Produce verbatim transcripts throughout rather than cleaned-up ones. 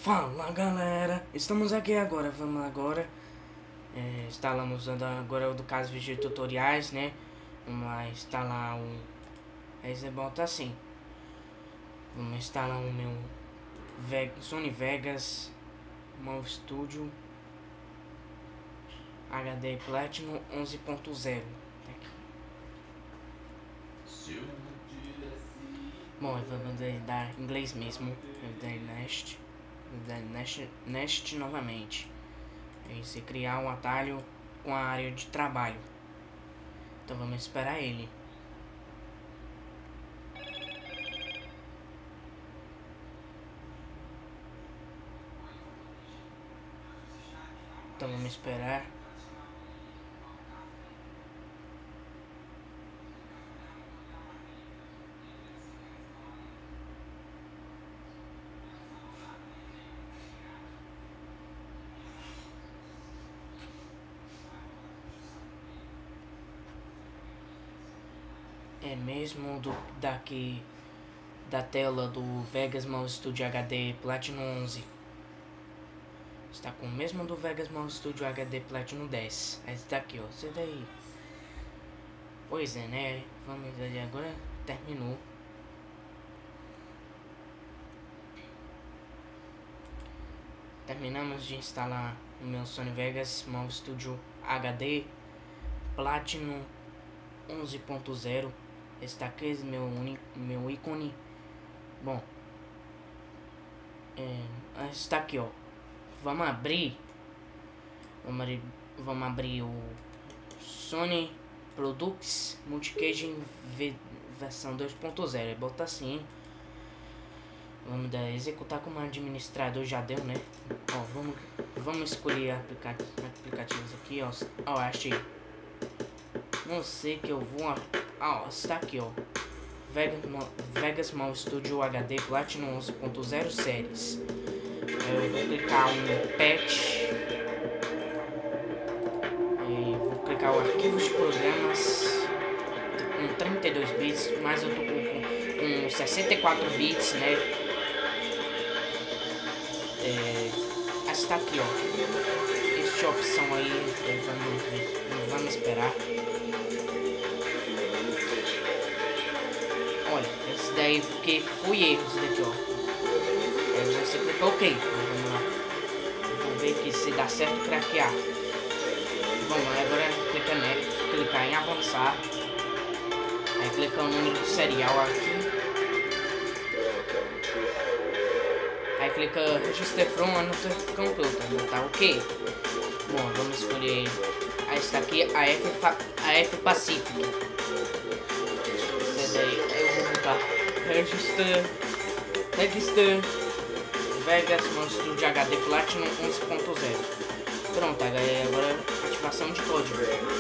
Fala galera, estamos aqui agora, vamos agora é, instalamos agora o do caso vídeo tutoriais, né? Vamos lá instalar o aí você bota assim, vamos instalar o meu Ve Sony Vegas Move Studio H D Platinum onze ponto zero. Bom, eu vou dar inglês mesmo, eu vou dar Nest, eu vou dar Nest, Nest novamente. Aí você criar um atalho com a área de trabalho. Então vamos esperar ele. Então vamos esperar. É mesmo do daqui da tela do Vegas Move Studio H D Platinum onze. Está com o mesmo do Vegas Move Studio H D Platinum dez. Esse daqui, ó, esse daí. Pois é, né? Vamos ver agora. Terminou. Terminamos de instalar o meu Sony Vegas Move Studio H D Platinum onze ponto zero. Esse daqui é meu, meu ícone. Bom, é, esse tá aqui, ó. Vamos abrir. Vamos abrir, vamos abrir o Sony Products Multicaging versão dois ponto zero. Bota assim. Vamos dar executar como administrador, já deu, né? Ó, vamos, vamos escolher aplicat aplicativos aqui, ó. Ó, achei. Não sei que eu vou. Ah, ó, está aqui, ó. Vegas, Vegas Move Studio H D Platinum onze ponto zero séries. Eu vou clicar um patch. E vou clicar o arquivos de programas com trinta e dois bits, mas eu tô com, com sessenta e quatro bits, né? É, está aqui, ó. Esta opção aí, vamos, vamos esperar. Olha, esse daí porque foi erro, esse daqui, ó. Aí você clica OK. Vamos lá. Vamos ver aqui se dá certo craquear. Vamos lá, agora clica nele, clicar em avançar. Aí clica o número do serial aqui. Aí clica Register from Another Computer, tá OK? Bom, vamos escolher. Aí está aqui a F, a F Pacific. Esse daí eu vou botar Register, Register Vegas Move Studio H D Platinum onze ponto zero. Pronto, agora ativação de código.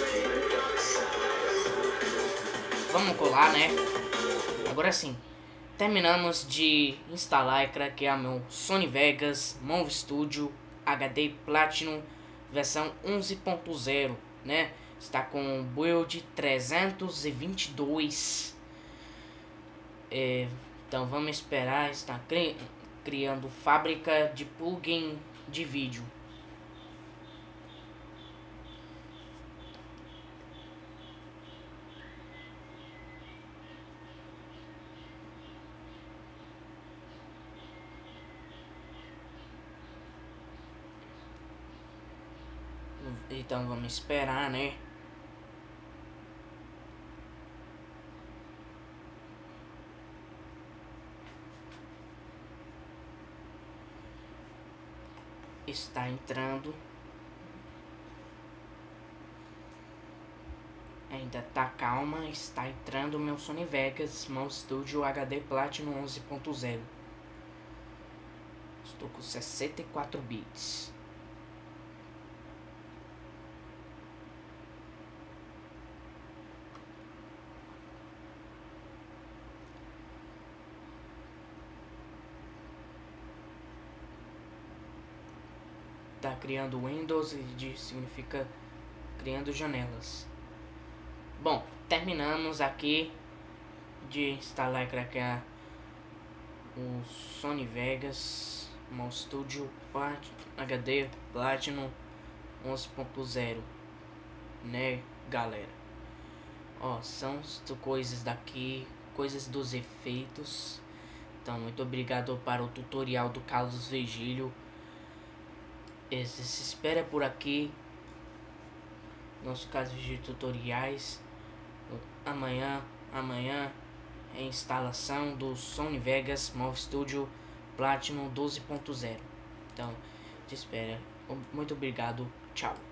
Vamos colar, né? Agora sim. Terminamos de instalar e craquear meu Sony Vegas Move Studio H D Platinum versão onze ponto zero, né? Está com build trezentos e vinte e dois. É, então vamos esperar. Está cri criando fábrica de plugin de vídeo. Então vamos esperar, né? Está entrando. Ainda tá calma. Está entrando o meu Sony Vegas Move Studio H D Platinum onze ponto zero. Estou com sessenta e quatro bits. Tá criando Windows e significa criando janelas. Bom, terminamos aqui de instalar e craquear o Sony Vegas Mouse Studio Plat H D Platinum onze ponto zero, né, galera? Ó, são coisas daqui, coisas dos efeitos. Então, muito obrigado para o tutorial do Carlos Virgílio. Esse se espera por aqui. Nosso caso de tutoriais. Amanhã, amanhã é a instalação do Sony Vegas Mouse Studio Platinum doze ponto zero. Então, te espera. Muito obrigado. Tchau.